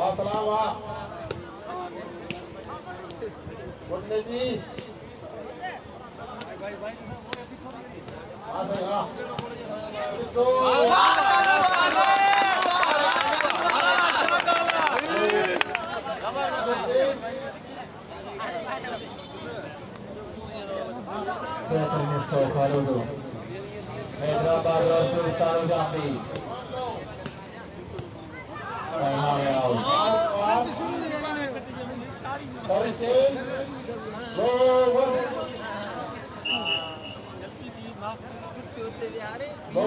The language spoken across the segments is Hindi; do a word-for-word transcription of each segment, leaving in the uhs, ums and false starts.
वाह सलाम वाह गुडने जी वाह सही वाह इसको बेहतरीन स्ट्रोक खालिद हैदराबाद और फिरोस्तान जामदी टाइम आ गया out sorry change go one go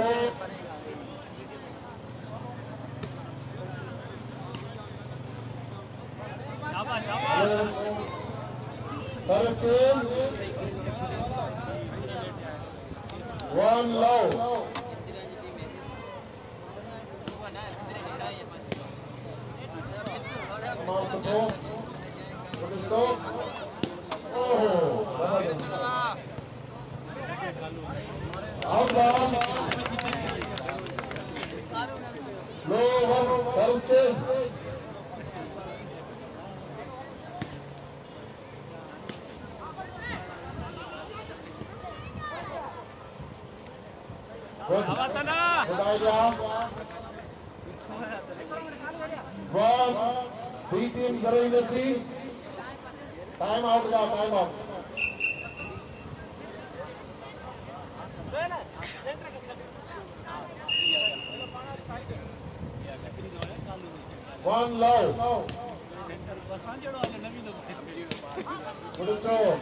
sorry change one low Come support. Good stop. Oh, out ball. Low one, serve change. Good. Good idea. One. B team zero energy. Time out जाओ time out. One low. Good stop.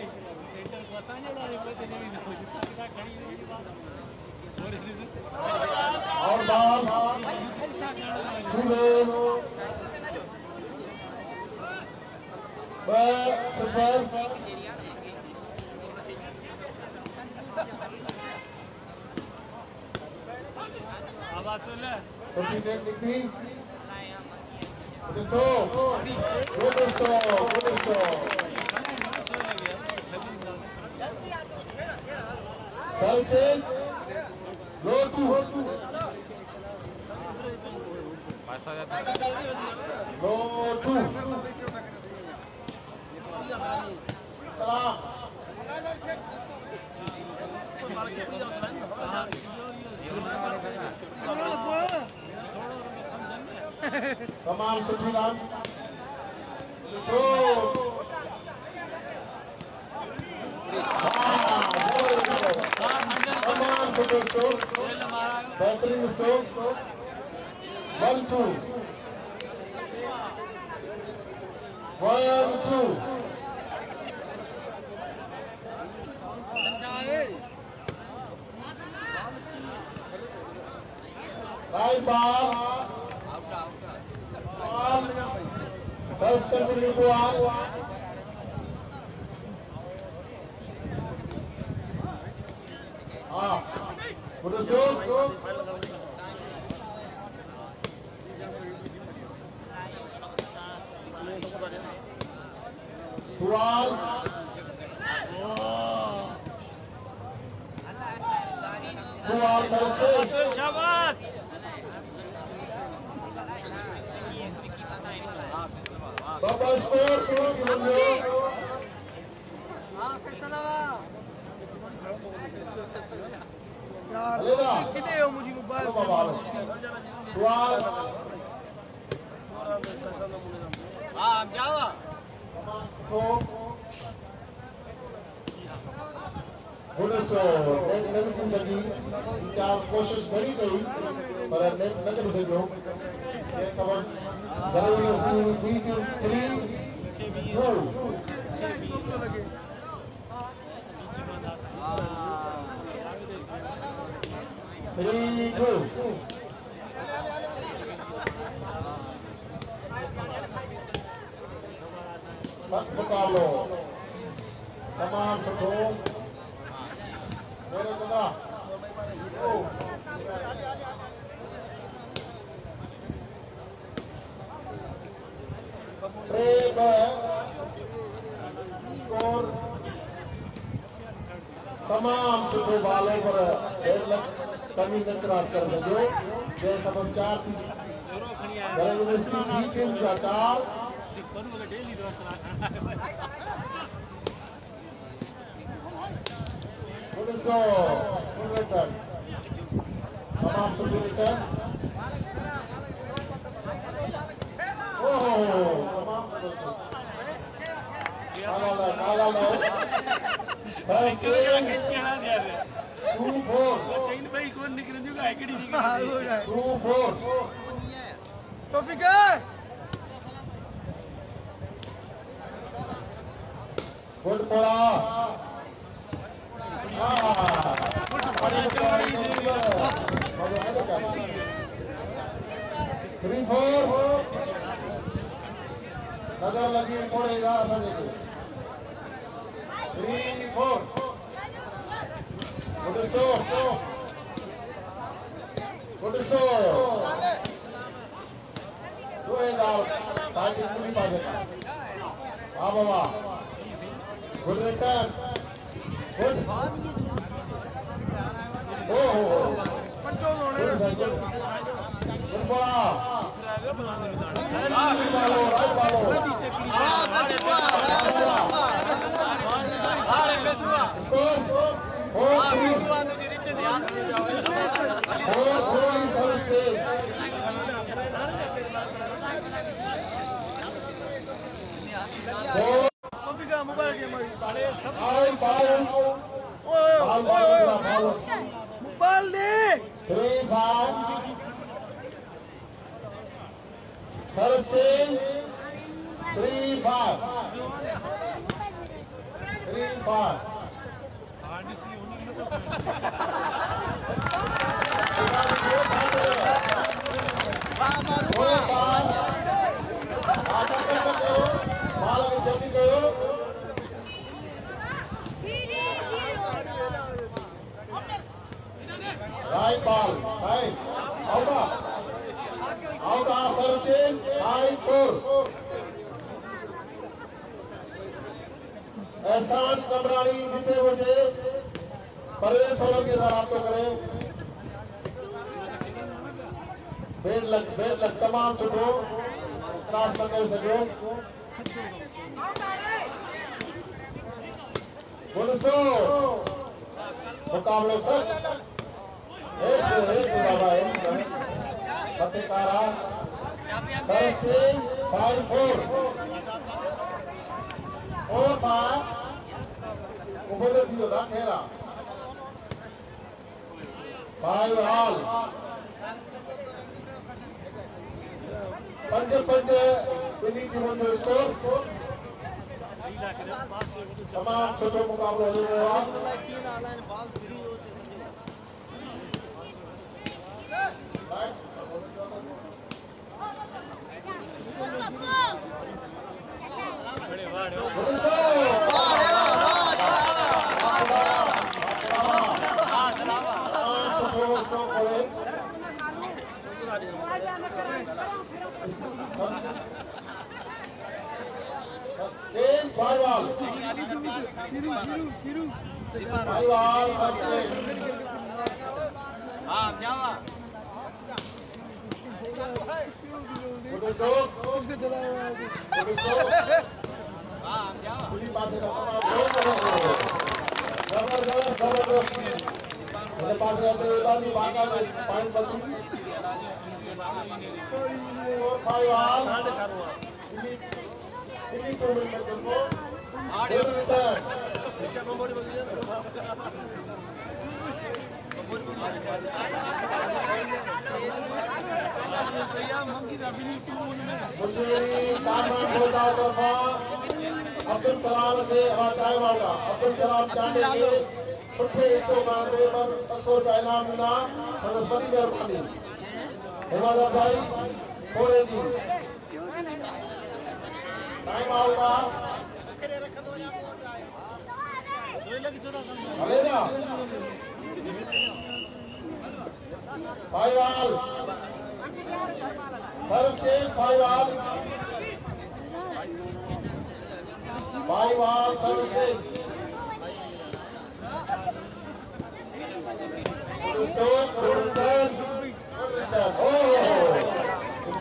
Out ball. Two low. सफर फोर्टी टेन लिखती good stop good stop good stop serve change low two low two सलाम तमाम सुठी राम तमाम सुठो स्ट्रोक बेहतरीन stroke one two one two right ball ball first continue to on ah good stroke to on to on serve शाबाश Baba score two window. हाँ फैसला यार कितने हो मुझे मोबाइल Tuan. हाँ जाओ तो गुड स्टोर नेट नहीं कर सकी क्या कोशिश करी गई पर नेट न कर सको ये सबक जरूर स्टील बीट थ्री टू थ्री टू सब मुकाबलो तमाम सुठो मेरे दादा ओ ब्रेक स्कोर तमाम सुठो बालों पर डेढ़ लख कमी न क्रॉस कर सको जैसे सब चार थी जरा यूनिवर्सिटी की टीम का चार गुड स्कोर गुड रिटर्न तमाम सुठी रिटर्न ओहो तमाम काला ला काला ला two four two four topic है गुड पड़ा थ्री फोर नजर लगी पड़ेगा संजय की three four good store good store दो एंड आउट पार्टी पूरी पासे हाँ बाबा गुड रिटर्न गुड ओ हो पंचो जोड़े गुड बड़ा राइट बालो राइट बालो score four three four three seven six four topic है मोबाइल गेम हमारी फाइव फाइव ओए बाल ओए ओए बाल मोबाइल दे three five Thirteen, three five, three five. Four five. आगे कर सकते हो, बाल अभी जल्दी करो. Right ball, right, out up. Out are serve change, five four. एहसान कमरानी जितने बजे परवेश सोलह के साथ आप तो करें बेड लग बेड लग तमाम छुटो क्लास में कर सको बोलस्तो मुकाबला सर एक एक बाबा एक पत्रिकारा सरसे फाइव फोर फोर फाइव ऊपर थी होता खेरा फाइव हाल पंज पंज इन्हीं टीमों के स्कोर तमाम सोचो मुकाबला हो रहा है Change five ball. Five ball, सबके. हाँ जावा. Good stroke. Good stroke. हाँ जावा. पूरी पासे का जबरदस्त जबरदस्त. मेरे पास आते हुए दादी बांका में पॉइंट बची. Five ball. इन्हीं को मिलकर तुमको आड़े रिटर्न मुझे कामरान बोलता होगा अब्दुल सलाम के और टाइम आउट अब्दुल सलाम चाहते के छुट्टे इसको मारने पर सौ रुपए इनाम मिला सरस्वती मेहरबानी हिमालय भाई थोड़े जी टाइम आउट अलेना five all serve change five all five all serve change store return return oh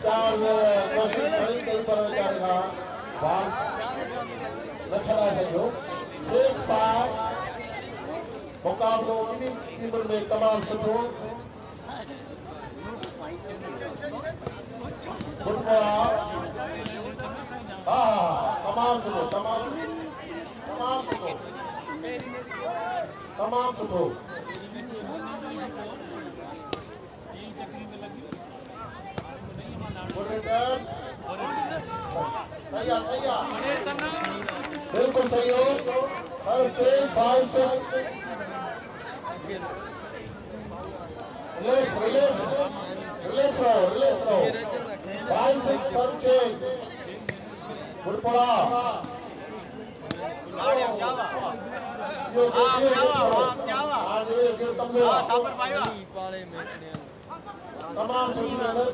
पर करेगा बाल लक्षण है सही हो सिक्स फाइव मुकाबलो इन टीमों में तमाम सुठो फुटबॉल हाँ तमाम सुठो तमाम तमाम सुठो तमाम सुठो सही है सही है बिल्कुल सही हो हर चेन five six relax relax relax रहो रिलैक्स रहो फाइव सिक्स हर चेन गुड पड़ा यो आज ये गिर कमजोर तमाम छोटी मेहनत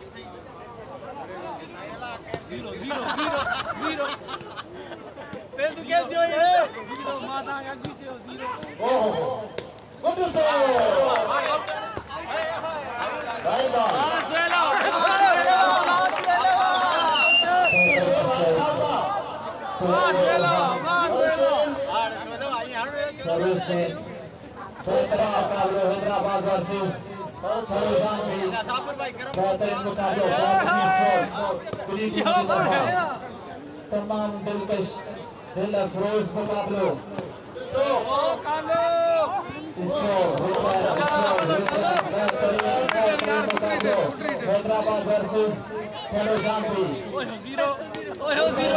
Zero, zero, zero, zero. Then to get you here. Zero, mata ya kicho zero. Oh, what is that? Right ball. Ah, suela. Ah, suela. Ah, suela. Ah, suela. Ahí harus. Service से सोचना मुकाबला हैदराबाद वर्सेस थलोजामी बेहतरीन मुकाबला बेहतरीन स्कोर पूरी टीम की तरफ तमाम दिलकश दिल अफरोज मुकाबलों हैदराबाद वर्सेस थलोजामी जीरो जीरो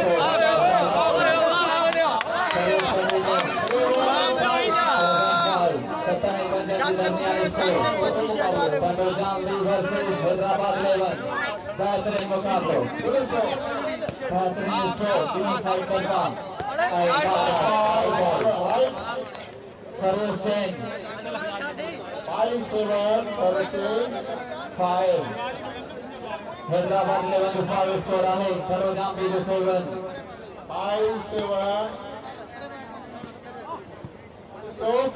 हैदराबाद लेवन बेहतरीन मुकाबला बेहतरीन स्कोर तीन साइड पर pass service change five seven service change five Hyderabad eleven के फाइव स्कोर आहे थलोजामी जो सेवन फाइव सेवन स्टॉप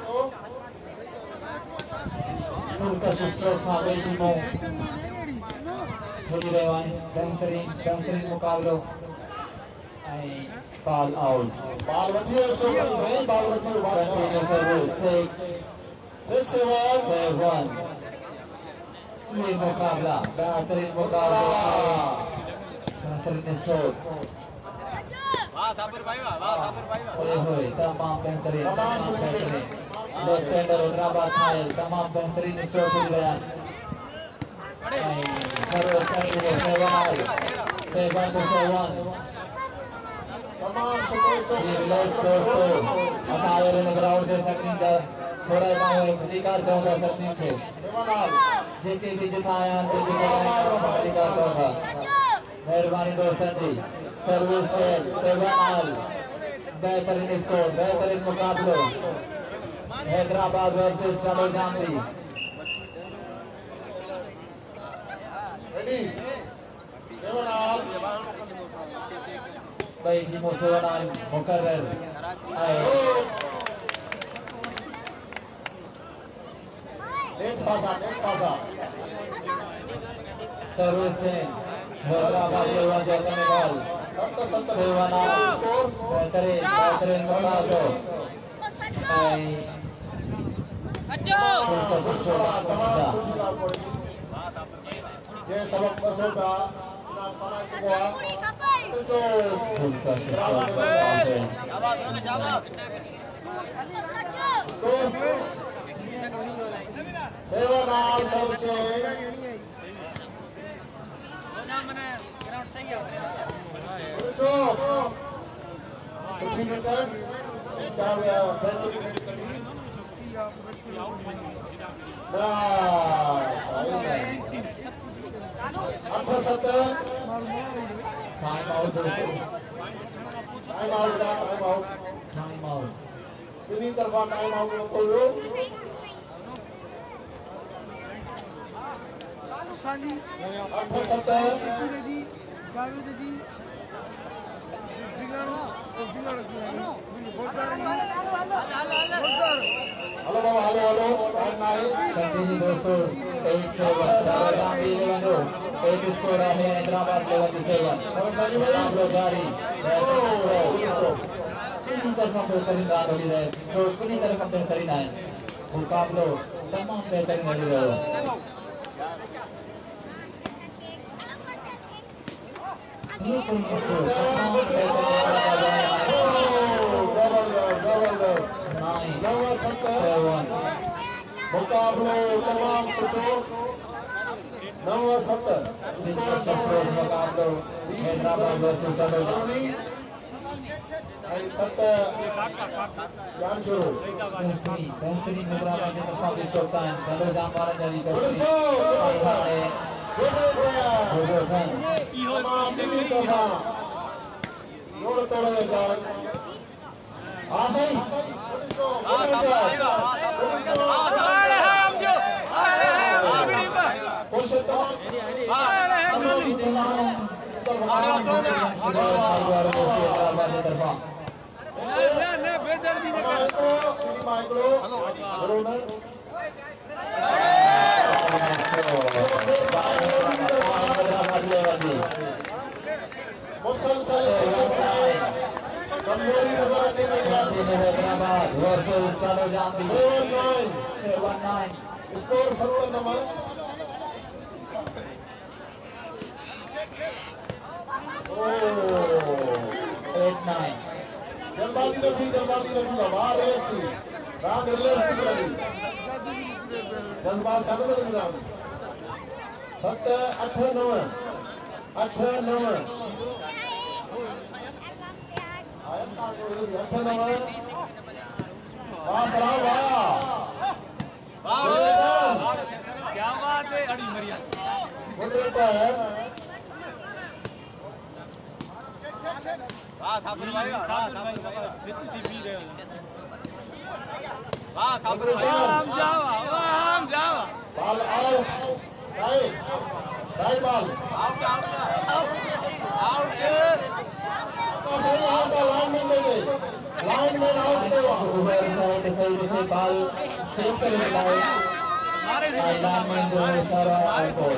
तुर्कश स्ट्रोक सामने टीमों खेली रहे हैं बेहतरीन बेहतरीन मुकाबलों बॉल आउट बाल बची है स्टॉप नहीं बाल बची है ball continue service six six seven seven ये मुकाबला बेहतरीन मुकाबला बेहतरीन स्ट्रोक वाह साबर भाई वाह साबर भाई वाह होए होए तमाम बेहतरीन तमाम बेहतरीन डिफेंडर हैदराबाद खायल तमाम बेहतरीन स्ट्रोक खेल रहे हैं service continue seven out seven two seven तमाम स्टॉप रिलैक्स दोस्तों असायर इन ग्राउंड के सकनी का थोड़ा माहौल अधिकार चौथा सकनी के जेके भी जिताया तो जिताया अधिकार चौथा मेहरबानी दोस्तों जी सर्विस सेवन ऑल बेहतरीन स्कोर बेहतरीन मुकाबला हैदराबाद वर्सेस थलोजामी रेडी सेवन ऑल भाई जी सेवन ऑल मुकर्रर आए नेट पासा नेट पासा सर्विस चेंज हैदराबाद लेवन जैसे बॉल सत्तर सत्तर सेवन ऑल स्कोर बेहतरीन बेहतरीन मुकाबला ये सबक बसों का हुआ जो सेवन ऑल सब चेंज ग्राउंड सही है जो कुछ रिटर्न चार बेहतरीन अठारह सत्तर time out time out time out time out ini terfa time out dulu Sali, apa satu Dedi, Gawe Dedi, Bigano, Bigano Bigano, Bosar, Bosar. halo bapak halo halo time naik continue दोस्तों एक से थलोजामी लेवन एक स्कोर है हैदराबाद सेवेंटी सेवन मुकाबलो जारी किनी तरफ बेहतरीन रान हली रहे स्कोर किनी तरफ बेहतरीन है मुकाबलो तमाम बेहतरीन हली रहे ये कोई स्कोर तमाम जबरदस्त जबरदस्त नाइन नव सत सेवन मुकाबलो तमाम सुठो नव सत स्कोर स्कोर मुकाबलो हैदराबाद वर्सेस तंदूरजामी ऐं सत जान शुरू बेहतरीन बेहतरीन हैदराबाद की तरफ से स्कोर साइन तंदूरजाम वाला जल्दी कर तमाम दिल्ली तरफा जोड़ तोड़ जाए आ सही कोशिश तमाम बेदर्दी ने माइक्रो माइक्रो रोना मुसलसल कमजोरी नजर आती है हैदराबाद वर्सेस तंदूरजामी seven nine seven nine score सत्तर नंबर एट नाइन जल्दबाजी नहीं जल्दबाजी नहीं बाहर रिलैक्स थी राम रिलैक्स थी नहीं जल्दबाज सामने नहीं राम सत अठ नव अठ नव अठ नव वाह सलाम वाह क्या बात है अड़ी मरिया मुंडेकर वाह साबर भाई वाह साबर भाई कितनी पी रहे हो वाह साबर भाई हम जावा वाह हम जावा ball out side side ball out out out out का सही आउट का लाइनमैन दे दे लाइनमैन आउट दे उधर साइड साइड से बॉल चेक करने लाए मारे लाइनमैन जो सारा आउट बॉल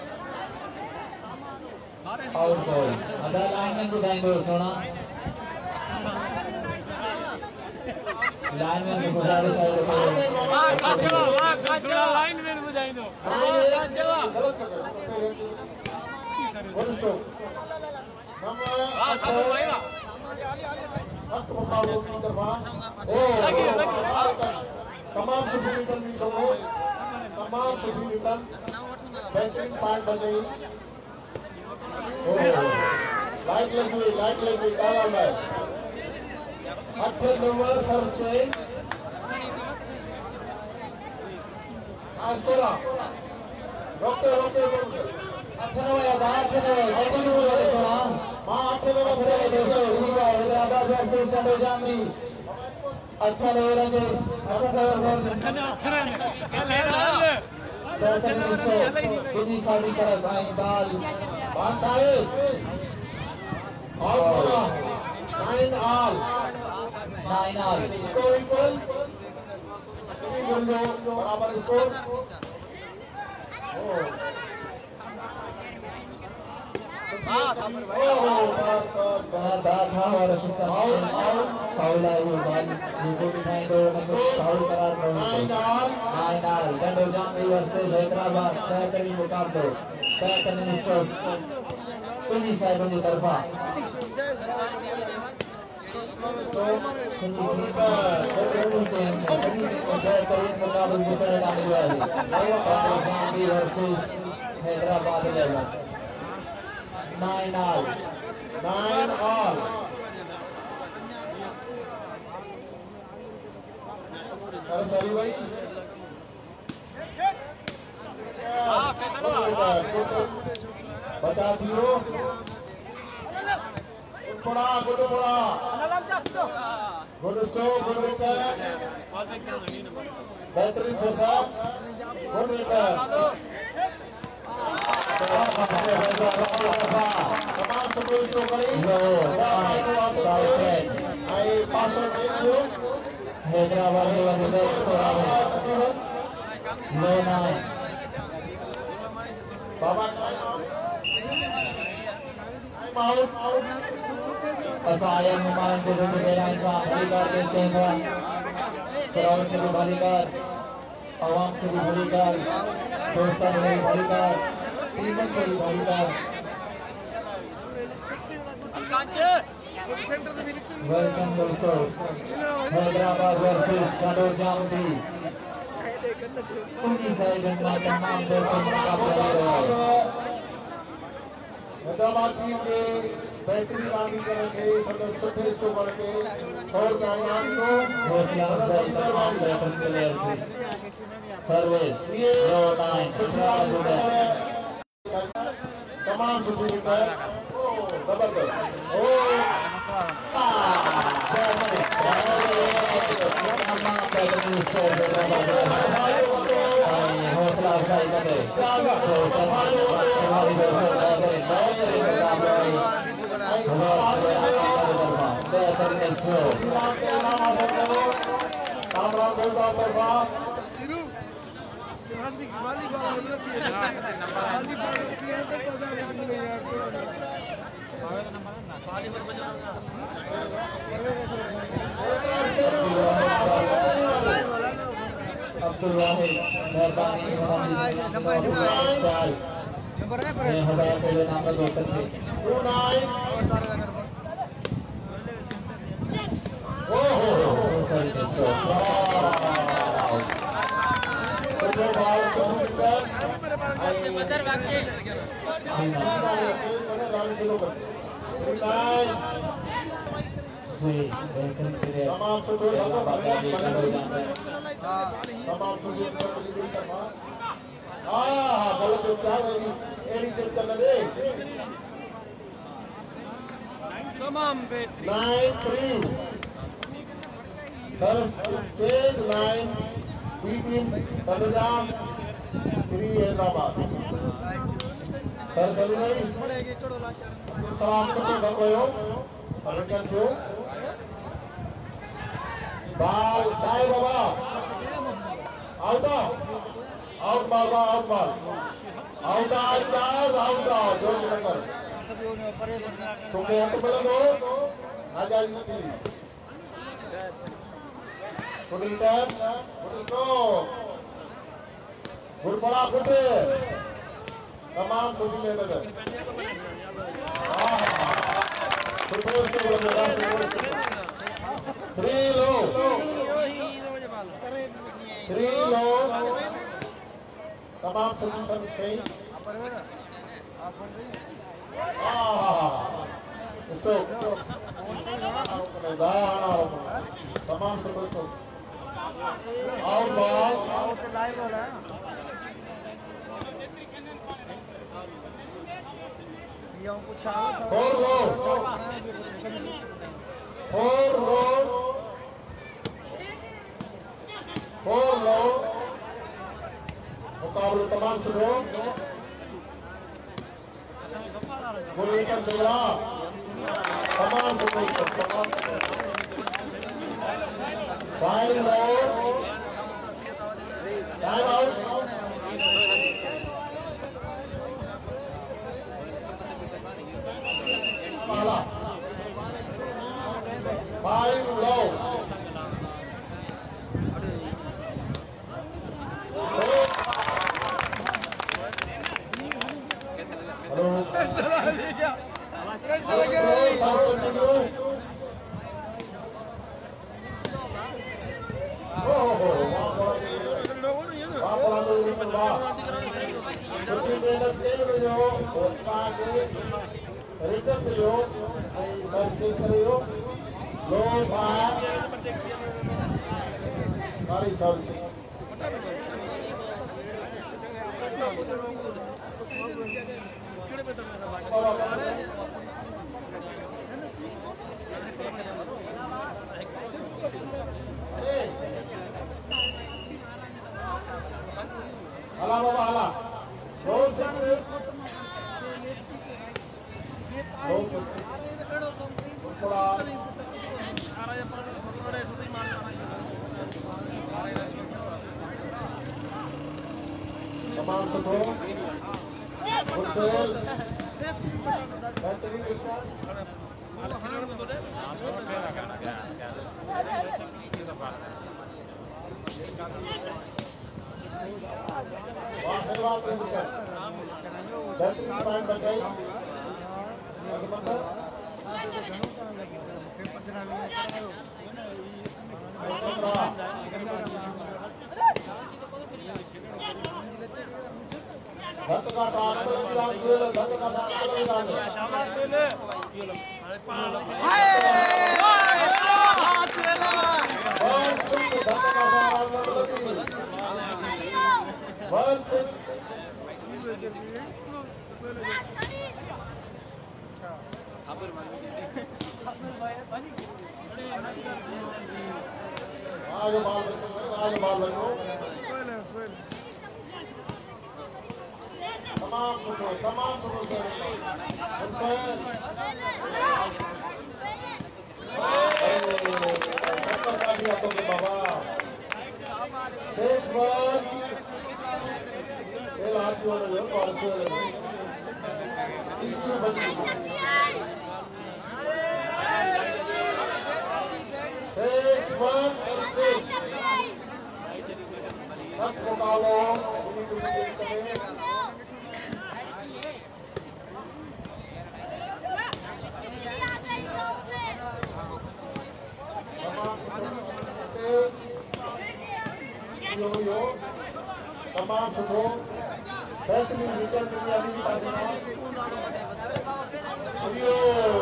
आउट बॉल अदा लाइनमैन को दाएं दो सोना लाइनमैन को गुजारे साइड को वाह काचवा वाह काचवा लाइनमैन बुझाई दो काचवा गलत कर वन स्ट्रोक नंबर वाह साबर भाई वाह सख्त मुकाबले की तरफा ओ तमाम छुट्टी रिटर्न भी करो तमाम छुट्टी रिटर्न बेहतरीन पॉइंट बजाई ओ लाइक लगी हुई लाइक लगी हुई काला मैच अठ नंबर सर्व चेंज आस्कोरा रोके रोके रोके अठ नंबर या आठ नंबर अठ नंबर सोना मां अठ नंबर फिर देखो रीवा हैदराबाद वर्सेस तंदूरजामी अठ नंबर के अठ नंबर बेहतरीन स्कोर किनी साड़ी तरफ आई बॉल बादशाह ऑल बोला nine all nine all score equal सभी गुंडो बराबर स्कोर ओ वाह साबर भाई ओ बस बस बाहर बाहर था और सिस्टम आउट आउट फाउल है वो बॉल जिसको बिठाई दो मतलब फाउल करार दो नाइन ऑल नाइन ऑल तंदूरजामी वर्सेस हैदराबाद बेहतरीन मुकाबला बेहतरीन स्ट्रोक्स किनी साइड की तरफा बेहतरीन मुकाबला जिसने डाली हुआ है तंदूरजामी versus Hyderabad eleven nine all nine all अरे सही भाई बचा दियो पड़ा गुड पड़ा गुड स्टोक गुड विकेट बेहतरीन फैसा गुड विकेट तमाम सुपर स्टोक करी नो आई पास हो हैदराबाद के वजह से नो नाइन बाबा असायन नुमाइंदे जो तेरा इंसान भलीकार पेश करेगा कराउड के भी भलीकार आवाम के भी भलीकार दोस्तान के भी भलीकार टीमों के भी भलीकार वेलकम दोस्तों हैदराबाद वर्सेस काडो जामडी उन्नीस है जनता तमाम दोस्तों मुकाबला हो रहा है हैदराबाद टीम के बेहतरीन रांदी करेंगे सदर सुठे स्टोवर के सौ कामयाब को हौसला अफजाई तमाम बैटन के लिए सर्विस नो नाइन सुठा जुड़ा तमाम सुठी विकेट जबरदस्त ओ तमाम बैटन स्कोर कर रहा है हौसला अफजाई करे हमारी दोस्तों बेहतरीन स्कोर कामरान बोलता तरफा गांधी की वाली बात हो रही है वाली बात होती है तो पता नहीं यार वाली पर बजा अब्दुल वाहिद मेहरबानी नंबर नंबर है पर हजार पहले नाम का दोस्त थे टू नाइन ओ हो हो तो बाल सुठी विकेट बदर वाके तमाम सुठो तमाम सुठी हाँ हाँ गलत क्या होगी एडी चेक करना दे तमाम nine three sir check nine B team Punjab three Hyderabad sir सभी नहीं सलाम सुठो घर गयो पर्यटन थियो बाल चाय बाबा out out ball out ball out out out जोश नगर तुम्हें हक मिलंदो नाजायज न थी फुटी टैप फुटी को गुड पड़ा फुट तमाम सुठी मेहनत है थ्री लो थ्री लो तमाम सुठी सर्विस गई स्टॉप तमाम सुठी स्टॉप आउट बॉल लाइव हो रहा है फोर लो फोर लो फोर लो मुकाबले तमाम सुनो गोली का जोड़ा तमाम सुनो तमाम फाइव लो टाइम आउट पहला फाइव लो हेलो कैसा लगा कैसा लगा ओ हो वाह वाह बड़ा दो वाह कुछ मेहनत के जो होता है रिटर्न मिलो सर्च चेक करियो लो फायर सारी सर्विस हला बाबा हला लो सिक्स लो सिक्स थोड़ा तमाम सुठो गुड सेल बेहतरीन रिटर्न वहाँ से बात नहीं कर बेहतरीन पॉइंट बचाई धंध का साथ बदल दिया सुहेल धंध का साथ बदल दिया शाबाश सुहेल वन सिक्स धंध का साथ बदल दिया वन सिक्स आगे बाल बच्चों आगे बाल बच्चों तमाम सुनो तमाम सुनो हुसैन टक्कर का दिया तो बाबा सिक्स वन ये लाठी वाला जो पाँच सौ वाला इसमें बची सिक्स वन तक मुकाबला यो यो तमाम सुठो बेहतरीन रिटर्न दुनिया में बाजीना यो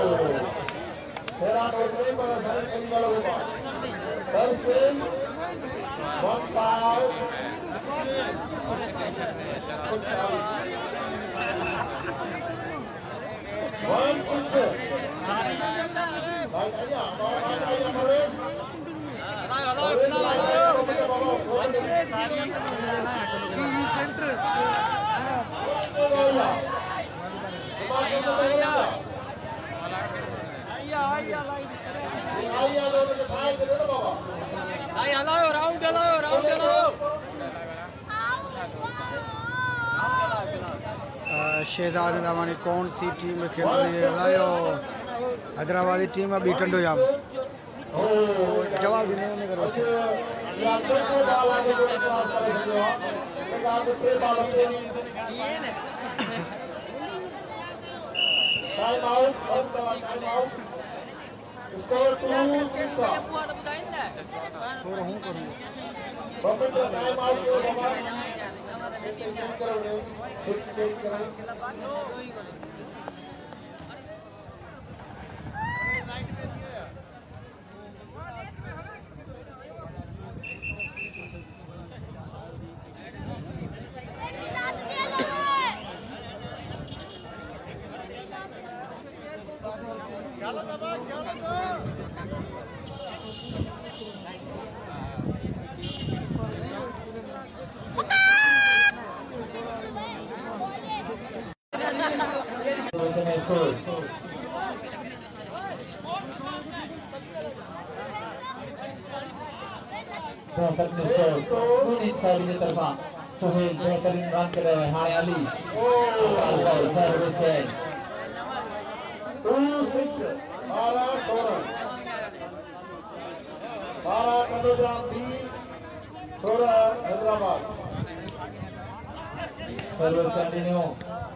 तेरा नोट नहीं पर सर सही वाला होगा सर चेन वन फाइव वन सिक्स भाई आया आया मरेश शहजाद दामानी कौन सी टीम में खेल रही है हैदराबादी टीम अभी टंडो जाम जवाब देने में करो time out time out score two six थोड़ा हूं करूं बबल टाइम आउट हो बाबा चेंज करो ने स्विच चेंज करें सुहेल बेहतरीन रन कर रहे हैं हाने अली सर्विस है टू सिक्स बारह सोलह बारह कंडोजाम बी सोलह हैदराबाद सर्विस कंटिन्यू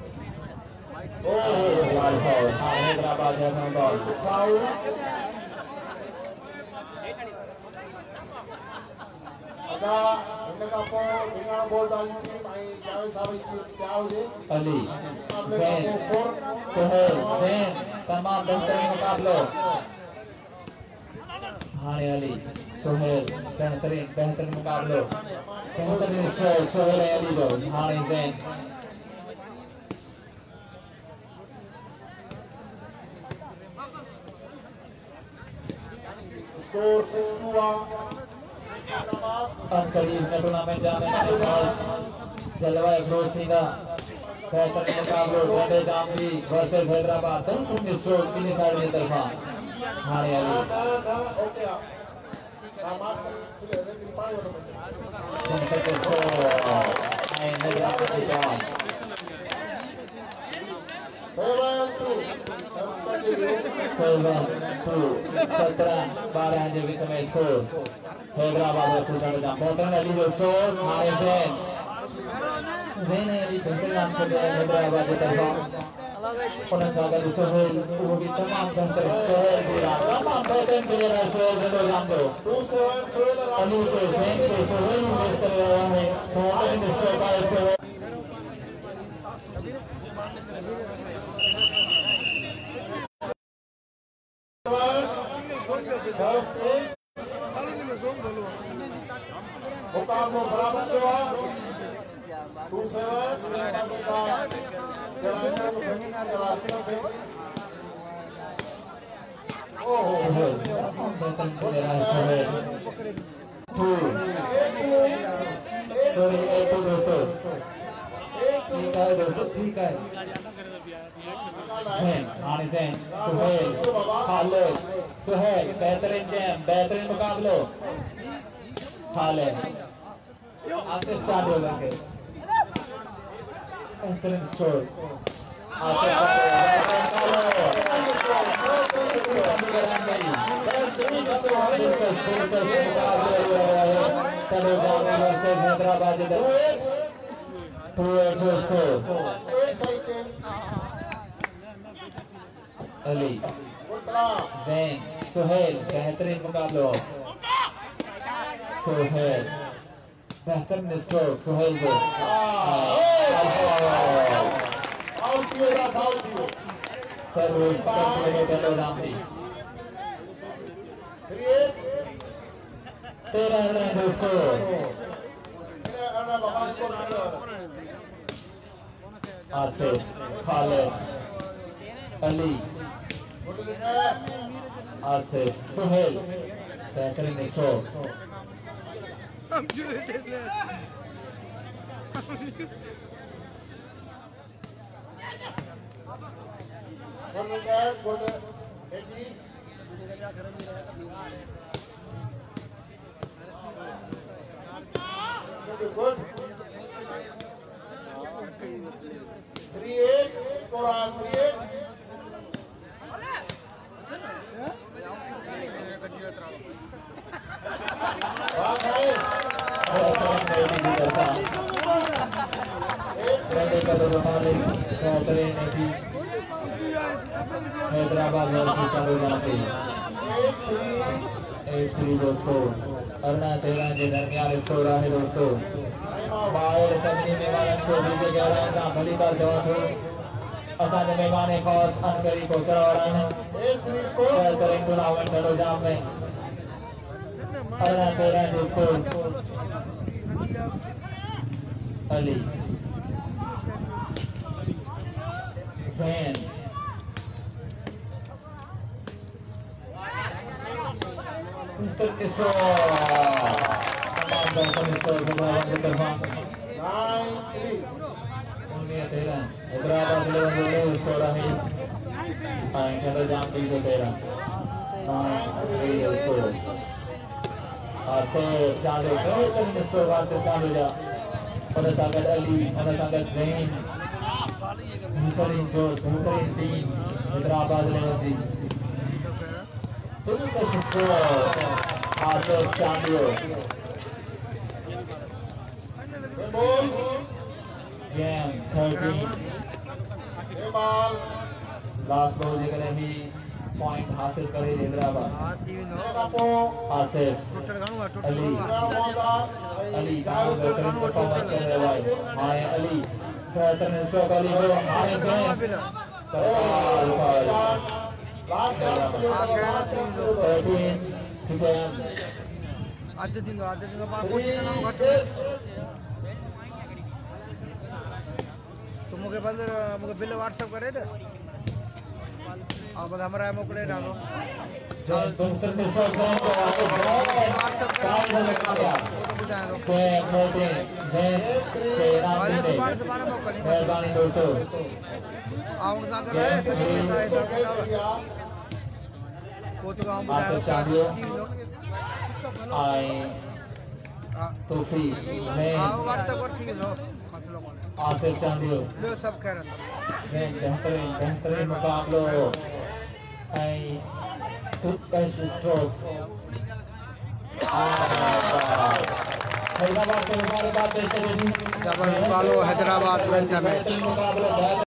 ओह वाह हैदराबाद है बॉल फाउल अदा इनका बॉल बिना बॉल डालने टीम आई जावेद साहब की क्या हो गई अली जैन सुहेल जैन तमाम बेहतरीन मुकाबलों हाने अली सुहेल बेहतरीन बेहतरीन मुकाबलों बेहतरीन स्ट्रोक सुहेल अली दो हाने जैन स्कोर सिक्स टू करीब में टूर्नामेंट जाने के बाद जलवायु ग्रोसी का बेहतरीन मुकाबला डंडे जामली वर्सेस हैदराबाद दोनों की स्ट्रोक तीन साइड की तरफा हारे अली ओके सामान ले ले तीन पाँच वालों में दोनों के स्ट्रोक हैदराबाद की ball seven two. seven two. सत्रह बारह के बीच में स्कोर हैदराबाद और सुल्तान जहां मोहतरम अली दोस्तों हाय जैन जैन अली बेहतर नाम कर रहे हैं हैदराबाद की तरफ उन्हें अगर सोहेल वो भी तमाम बेहतर सोहेल भी रहा तमाम बेहतर खेल रहा है सोहेल ने जान दो Two seven सोहेल अली के जैन के सोहेल में कर रहा है तो मोहतरम स्कोर का सोहेल मुकाबला बराबर हुआ two seven पासे का जवाब को खेलना जवाब पे ओहो बेहतर खेल रहा है सोहेल टू सॉरी एक टू दोस्तों ठीक है दोस्तों ठीक है जैन आने जैन सोहेल खालिद सोहेल बेहतरीन गेम बेहतरीन मुकाबलो खालिद आसिफ चालू लगे बेहतरीन score Asif Hyderabad two eight score Ali Jain Sohail बेहतरीन मुकाबला सोहेल बेहतरीन स्ट्रोक सोहेल को आउट किया आउट किया सर्विस करने के रामदी तेरह रन स्कोर आसिफ खालिद अली आसिफ सोहेल बेहतरीन stroke Good. Three eight. Score on three eight. Hyderabad दोस्तों अरुणा तेरह के दरमियान स्कोर है दोस्तों बाहर सभी मेहमान को भी ग्यारह का बड़ी बार जवाब हो असाने मेहमान खास अनकरी को चला रहे हैं एक थ्री स्कोर करें टूर्नामेंट चलो जाम में अरुणा तेरह के score Ali Jain Terkeso, tambah terkeso beberapa terbang. nine three. Ini adalah beberapa pilihan dulu sekolah ini. Yang kita jam tiga teran. Nine three score. Asal चालू करो terkeso वास्ते चालू जा. pada tangan Ali, pada tangan Zain. Beहतरीन जो बेहतरीन टीम हैदराबाद ने होती. Terus skor Asif Chandyo game thirteen last ball जगह ही point हासिल करे हैदराबाद आसिफ अली अली बेहतरीन परफॉर्मेंस कर रहे भाई हाय अली बेहतरीन स्ट्रोक अली को हाय Jain Last chance thirteen to ten आज दिन आज दिन का पाँच क्वेश्चन ना घट तो मुझे बस मुझे बिल व्हाट्सएप करे ना अब हमारा मोकले डालो डॉक्टर ने सब को व्हाट्सएप करा वो तो बुझा दो वाले तो बार से बार मोकली मेहरबानी दोस्तों आउट सा कर रहे हैं ऐसा ऐसा क्या वो तो हम बुझा चांदियो आई तोफी मैं आओ व्हाट्सएप पर ठीक है फैसलो कोन्हे आसिफ चांदियो ॿियो सभु ख़ैर आहे ने बेहतरीन बेहतरीन मुकाबलो ऐं टूथब्रश स्ट्रोक्स हैदराबाद के मुकाबले पेश करेगी जबर मुकाबलो हैदराबाद में मैच मुकाबला